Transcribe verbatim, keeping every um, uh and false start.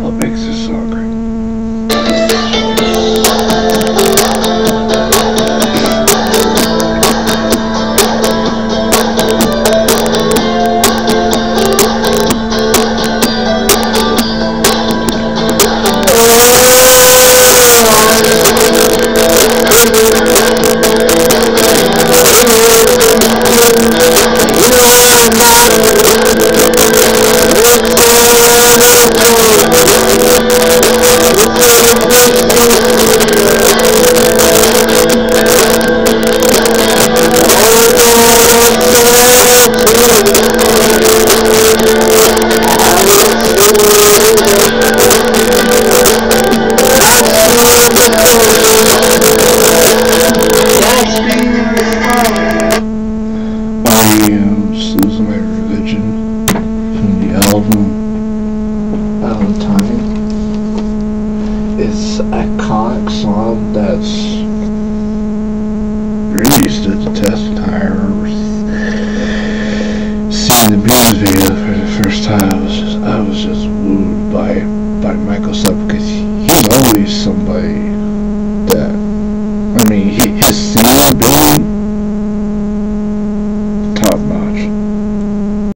What makes this song great? I am just losing my religion from the album Out of Time. It's a iconic song that's really stood the test of time. I remember seeing the music video for the first time. I was just I was just wooed by it.